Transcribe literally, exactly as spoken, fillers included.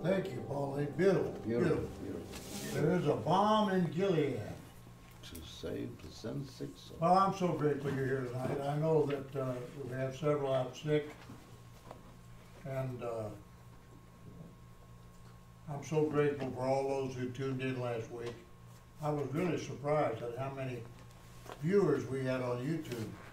Thank you, Pauline. Beautiful, Beautiful, beautiful. beautiful. There is a bomb in Gilead. To save, to send sick souls. Well, I'm so grateful you're here tonight. I know that uh, we have several out sick, and uh, I'm so grateful for all those who tuned in last week. I was really surprised at how many viewers we had on YouTube.